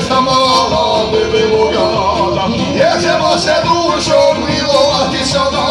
esta mala debelogada, gdje ćemo se dušom milovati sada.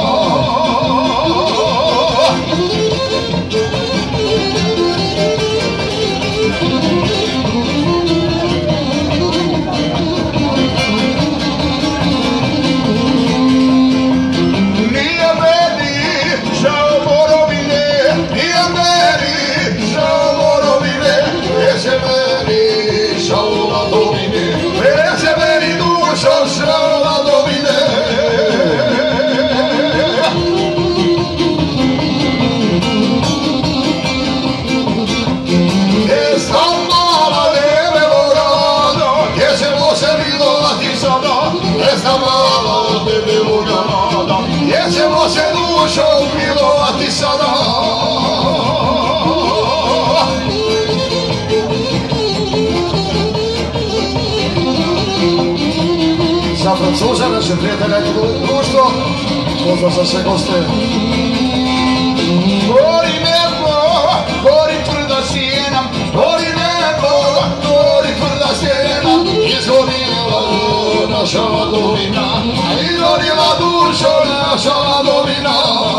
Esta mala debelogada, gdje ćemo se dušom milovati sada. Za Francuza, naše prijatelja i društvo, pozdrav za sve goste. Gori nebo, gori tvrda sjena, gori nebo, gori tvrda sjena, izgorila naša ladovina, izgorila dušo naša ladovina.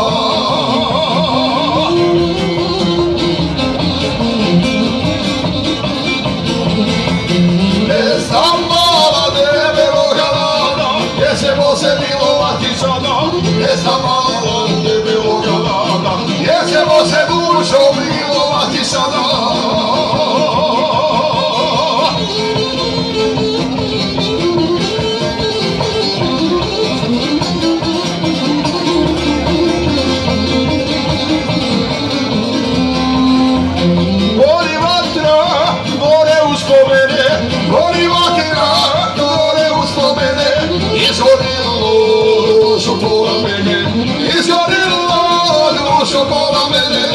Esta mala debelogada, gdje ćemo se milovati sada. Esta mala debelogada, gdje ćemo se dušom milovati sada. Izgorila dušo pola mene.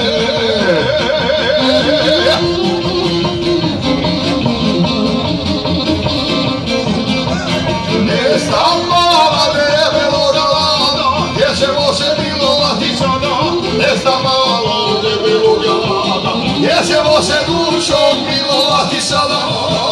Esta mala debelogada, gdje ćemo se milovati sada. Esta mala debelogada, gdje ćemo se dušom milovati sada.